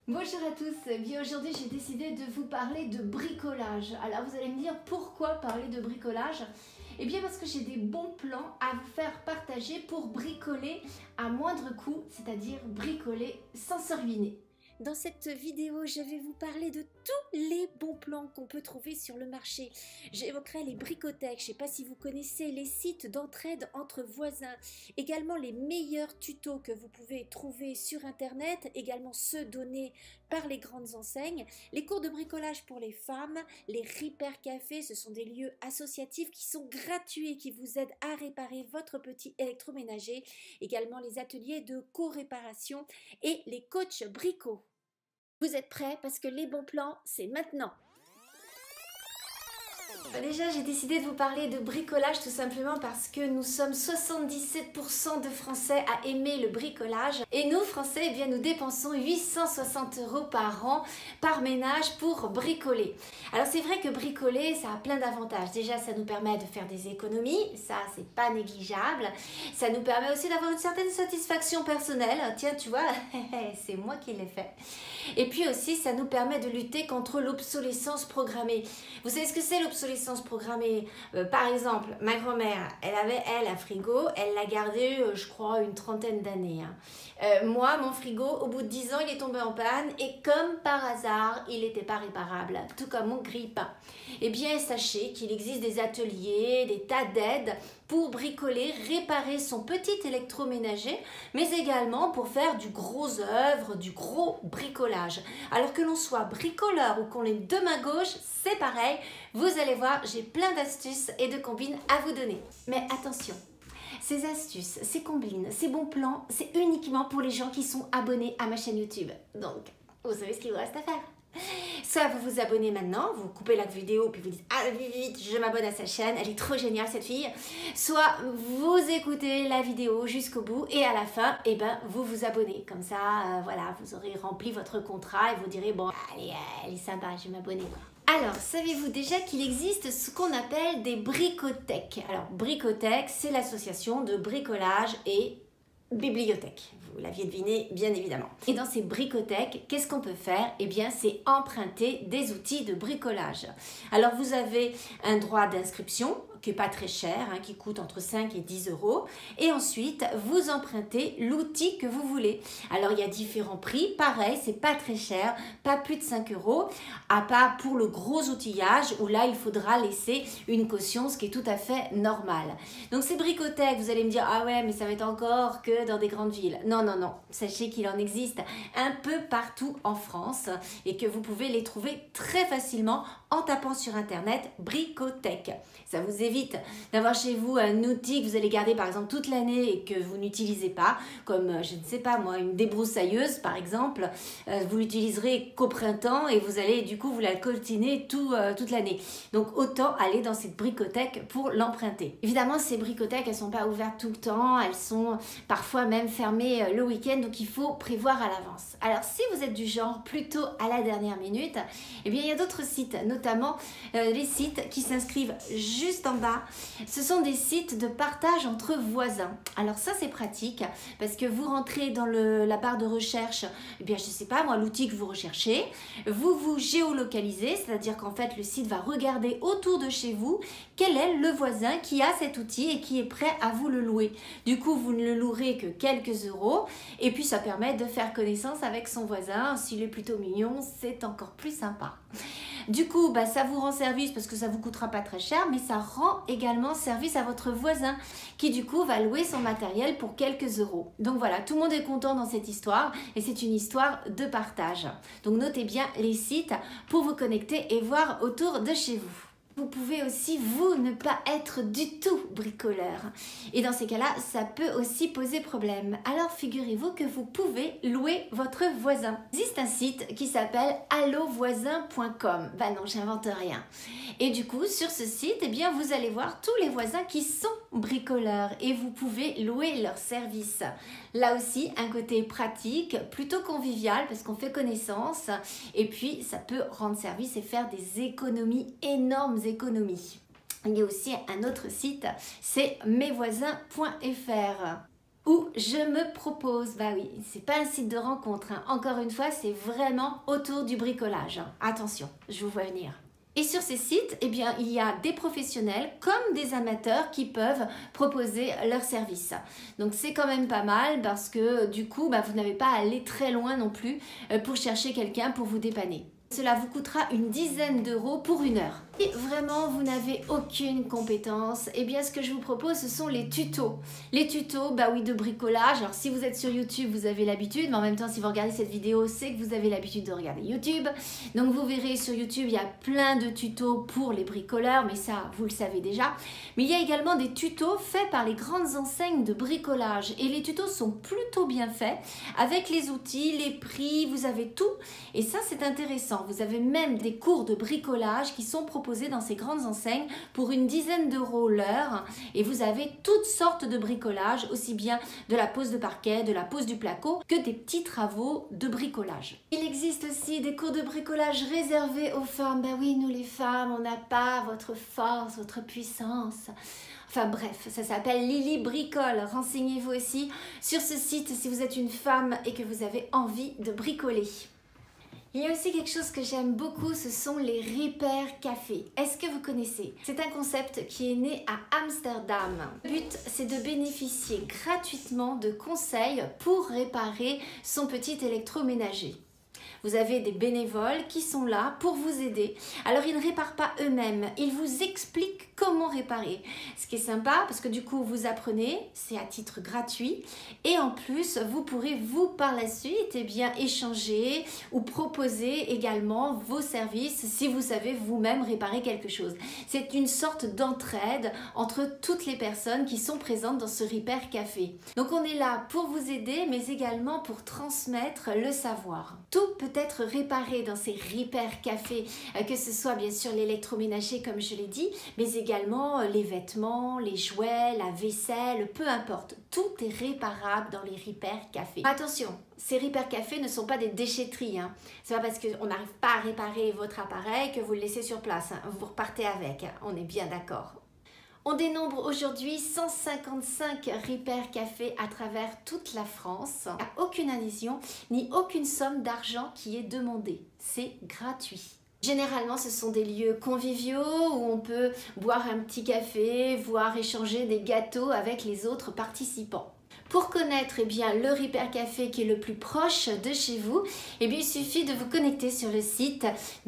Bonjour à tous, bien aujourd'hui j'ai décidé de vous parler de bricolage. Alors vous allez me dire pourquoi parler de bricolage? Eh bien parce que j'ai des bons plans à vous faire partager pour bricoler à moindre coût, c'est-à-dire bricoler sans se ruiner. Dans cette vidéo, je vais vous parler de tous les bons plans qu'on peut trouver sur le marché. J'évoquerai les bricothèques, je ne sais pas si vous connaissez les sites d'entraide entre voisins, également les meilleurs tutos que vous pouvez trouver sur internet, également ceux donnés par les grandes enseignes, les cours de bricolage pour les femmes, les Repair Cafés, ce sont des lieux associatifs qui sont gratuits et qui vous aident à réparer votre petit électroménager, également les ateliers de co-réparation et les coachs bricots. Vous êtes prêts? Parce que les bons plans, c'est maintenant. Déjà, j'ai décidé de vous parler de bricolage tout simplement parce que nous sommes 77% de Français à aimer le bricolage. Et nous, Français, eh bien, nous dépensons 860 € par an par ménage pour bricoler. Alors c'est vrai que bricoler, ça a plein d'avantages. Déjà, ça nous permet de faire des économies, ça c'est pas négligeable. Ça nous permet aussi d'avoir une certaine satisfaction personnelle. Tiens, tu vois, c'est moi qui l'ai fait. Et puis aussi, ça nous permet de lutter contre l'obsolescence programmée. Vous savez ce que c'est l'obsolescence programmée? Par exemple, ma grand-mère, elle avait, un frigo, elle l'a gardé, je crois, une trentaine d'années. Moi, mon frigo, au bout de 10 ans, il est tombé en panne et comme par hasard, il n'était pas réparable, tout comme mon grille-pain. Eh bien, sachez qu'il existe des ateliers, des tas d'aides pour bricoler, réparer son petit électroménager, mais également pour faire du gros œuvre, du gros bricolage. Alors que l'on soit bricoleur ou qu'on ait deux mains gauches, c'est pareil. Vous allez voir, j'ai plein d'astuces et de combines à vous donner. Mais attention, ces astuces, ces combines, ces bons plans, c'est uniquement pour les gens qui sont abonnés à ma chaîne YouTube. Donc, vous savez ce qu'il vous reste à faire. Soit vous vous abonnez maintenant, vous coupez la vidéo puis vous dites « Ah, vite, je m'abonne à sa chaîne, elle est trop géniale cette fille ». Soit vous écoutez la vidéo jusqu'au bout et à la fin, eh ben, vous vous abonnez. Comme ça, voilà, vous aurez rempli votre contrat et vous direz « Bon, allez, elle est sympa, je vais m'abonner ». Alors, savez-vous déjà qu'il existe ce qu'on appelle des bricothèques? Alors, bricothèque, c'est l'association de bricolage et bibliothèque. Vous l'aviez deviné, bien évidemment. Et dans ces bricothèques, qu'est-ce qu'on peut faire? Eh bien, c'est emprunter des outils de bricolage. Alors, vous avez un droit d'inscription qui n'est pas très cher, qui coûte entre 5 et 10 €. Et ensuite, vous empruntez l'outil que vous voulez. Alors, il y a différents prix. Pareil, c'est pas très cher, pas plus de 5 €, à part pour le gros outillage où là, il faudra laisser une caution, ce qui est tout à fait normal. Donc, ces bricothèques, vous allez me dire, ah ouais, mais ça va être encore que dans des grandes villes. Non, non, non. Sachez qu'il en existe un peu partout en France et que vous pouvez les trouver très facilement en tapant sur internet bricothèque. Ça vous évite d'avoir chez vous un outil que vous allez garder par exemple toute l'année et que vous n'utilisez pas, comme je ne sais pas moi, une débroussailleuse par exemple. Vous l'utiliserez qu'au printemps et vous allez du coup vous la coltiner toute l'année. Donc autant aller dans cette bricothèque pour l'emprunter. Évidemment, ces bricothèques, elles ne sont pas ouvertes tout le temps, elles sont parfois même fermées le week-end, donc il faut prévoir à l'avance. Alors si vous êtes du genre plutôt à la dernière minute, eh bien il y a d'autres sites, notamment les sites qui s'inscrivent juste en bas. Ce sont des sites de partage entre voisins. Alors ça c'est pratique parce que vous rentrez dans la barre de recherche, eh bien je sais pas moi, l'outil que vous recherchez, vous vous géolocalisez, c'est-à-dire qu'en fait le site va regarder autour de chez vous quel est le voisin qui a cet outil et qui est prêt à vous le louer. Du coup vous ne le louerez que quelques euros et puis ça permet de faire connaissance avec son voisin. S'il est plutôt mignon, c'est encore plus sympa. Du coup, ça vous rend service parce que ça vous coûtera pas très cher, mais ça rend également service à votre voisin qui du coup va louer son matériel pour quelques euros. Donc voilà, tout le monde est content dans cette histoire et c'est une histoire de partage. Donc notez bien les sites pour vous connecter et voir autour de chez vous. Vous pouvez aussi, vous, ne pas être du tout bricoleur. Et dans ces cas-là, ça peut aussi poser problème. Alors, figurez-vous que vous pouvez louer votre voisin. Il existe un site qui s'appelle allovoisin.com. Bah non, j'invente rien. Et du coup, sur ce site, eh bien, vous allez voir tous les voisins qui sont bricoleurs et vous pouvez louer leurs services. Là aussi, un côté pratique, plutôt convivial parce qu'on fait connaissance et puis ça peut rendre service et faire des économies, énormes économies. Il y a aussi un autre site, c'est mesvoisins.fr. Ou je me propose, bah oui, c'est pas un site de rencontre, hein. Encore une fois, c'est vraiment autour du bricolage, hein. Attention, je vous vois venir. Et sur ces sites, eh bien, il y a des professionnels comme des amateurs qui peuvent proposer leurs services. Donc c'est quand même pas mal parce que du coup, bah, vous n'avez pas à aller très loin non plus pour chercher quelqu'un pour vous dépanner. Cela vous coûtera une dizaine d'euros pour 1 heure. Si vraiment vous n'avez aucune compétence, eh bien ce que je vous propose ce sont les tutos. Les tutos, bah oui, de bricolage. Alors si vous êtes sur YouTube, vous avez l'habitude, mais en même temps si vous regardez cette vidéo, c'est que vous avez l'habitude de regarder YouTube. Donc vous verrez sur YouTube, il y a plein de tutos pour les bricoleurs, mais ça vous le savez déjà. Mais il y a également des tutos faits par les grandes enseignes de bricolage. Et les tutos sont plutôt bien faits, avec les outils, les prix, vous avez tout. Et ça c'est intéressant. Vous avez même des cours de bricolage qui sont proposés dans ces grandes enseignes pour une dizaine d'euros l'heure. Et vous avez toutes sortes de bricolage, aussi bien de la pose de parquet, de la pose du placo, que des petits travaux de bricolage. Il existe aussi des cours de bricolage réservés aux femmes. Ben oui, nous les femmes, on n'a pas votre force, votre puissance. Enfin bref, ça s'appelle Lily Bricole. Renseignez-vous aussi sur ce site si vous êtes une femme et que vous avez envie de bricoler. Il y a aussi quelque chose que j'aime beaucoup, ce sont les Repair Café. Est-ce que vous connaissez? C'est un concept qui est né à Amsterdam. Le but, c'est de bénéficier gratuitement de conseils pour réparer son petit électroménager. Vous avez des bénévoles qui sont là pour vous aider. Alors, ils ne réparent pas eux-mêmes, ils vous expliquent comment réparer. Ce qui est sympa, parce que du coup, vous apprenez, c'est à titre gratuit. Et en plus, vous pourrez, vous, par la suite, eh bien, échanger ou proposer également vos services si vous savez vous-même réparer quelque chose. C'est une sorte d'entraide entre toutes les personnes qui sont présentes dans ce Repair Café. Donc, on est là pour vous aider, mais également pour transmettre le savoir. Tout peut être réparé dans ces Repair Café, que ce soit bien sûr l'électroménager comme je l'ai dit, mais également les vêtements, les jouets, la vaisselle, peu importe. Tout est réparable dans les Repair Café. Attention, ces Repair Café ne sont pas des déchetteries, hein. C'est pas parce qu'on n'arrive pas à réparer votre appareil que vous le laissez sur place, hein. Vous repartez avec, hein. On est bien d'accord. On dénombre aujourd'hui 155 Repair Café à travers toute la France. Il n'y a aucune adhésion ni aucune somme d'argent qui est demandée. C'est gratuit. Généralement, ce sont des lieux conviviaux où on peut boire un petit café, voire échanger des gâteaux avec les autres participants. Pour connaître eh bien, le Repair Café qui est le plus proche de chez vous, eh bien, il suffit de vous connecter sur le site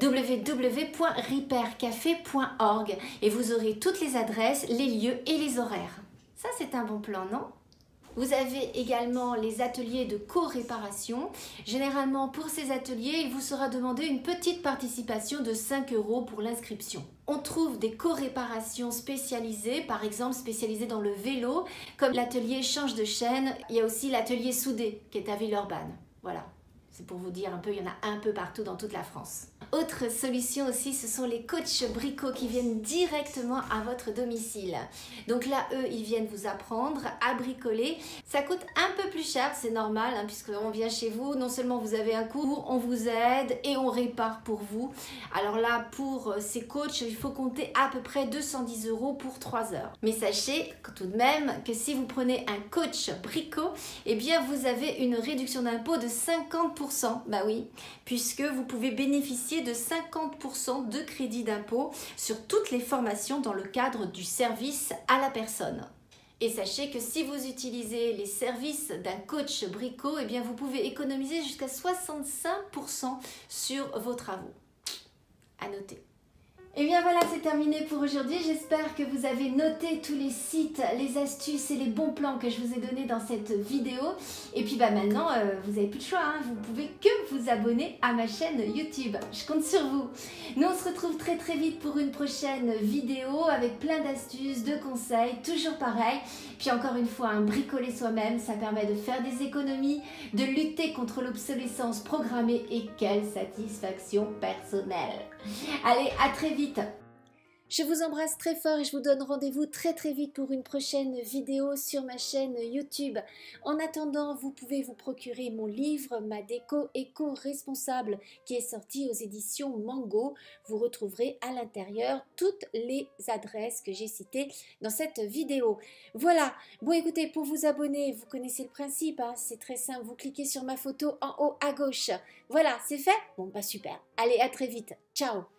www.repaircafé.org et vous aurez toutes les adresses, les lieux et les horaires. Ça, c'est un bon plan, non ? Vous avez également les ateliers de co-réparation. Généralement, pour ces ateliers, il vous sera demandé une petite participation de 5 € pour l'inscription. On trouve des co-réparations spécialisées, par exemple spécialisées dans le vélo, comme l'atelier change de chaîne. Il y a aussi l'atelier soudé qui est à Villeurbanne. Voilà, c'est pour vous dire un peu, il y en a un peu partout dans toute la France. Autre solution aussi, ce sont les coachs bricots qui viennent directement à votre domicile. Donc là, eux, ils viennent vous apprendre à bricoler. Ça coûte un peu plus cher, c'est normal, hein, puisqu'on vient chez vous. Non seulement vous avez un cours, on vous aide et on répare pour vous. Alors là, pour ces coachs, il faut compter à peu près 210 € pour 3 heures. Mais sachez tout de même que si vous prenez un coach bricot, eh bien vous avez une réduction d'impôt de 50%. Bah oui, puisque vous pouvez bénéficier de 50% de crédit d'impôt sur toutes les formations dans le cadre du service à la personne. Et sachez que si vous utilisez les services d'un coach bricot, eh bien vous pouvez économiser jusqu'à 65% sur vos travaux. À noter. Et bien voilà, c'est terminé pour aujourd'hui. J'espère que vous avez noté tous les sites, les astuces et les bons plans que je vous ai donnés dans cette vidéo. Et puis bah maintenant, vous n'avez plus de choix, hein. Vous pouvez que vous abonner à ma chaîne YouTube. Je compte sur vous. Nous, on se retrouve très très vite pour une prochaine vidéo avec plein d'astuces, de conseils, toujours pareil. Puis encore une fois, bricoler soi-même, ça permet de faire des économies, de lutter contre l'obsolescence programmée et quelle satisfaction personnelle. Allez, à très vite. Je vous embrasse très fort et je vous donne rendez-vous très vite pour une prochaine vidéo sur ma chaîne YouTube. En attendant, vous pouvez vous procurer mon livre Ma déco éco-responsable qui est sorti aux éditions Mango. Vous retrouverez à l'intérieur toutes les adresses que j'ai citées dans cette vidéo. Voilà, bon écoutez, pour vous abonner, vous connaissez le principe, hein, c'est très simple, vous cliquez sur ma photo en haut à gauche. Voilà, c'est fait? Bon, bah super. Allez, à très vite. Ciao!